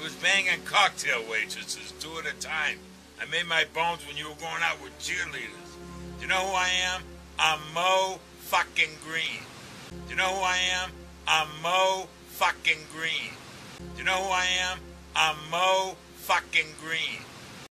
was banging cocktail waitresses 2 at a time. I made my bones when you were going out with cheerleaders. Do you know who I am? I'm Mo fucking Green. Do you know who I am? I'm Mo fucking Green. Do you know who I am? I'm Mo fucking Green.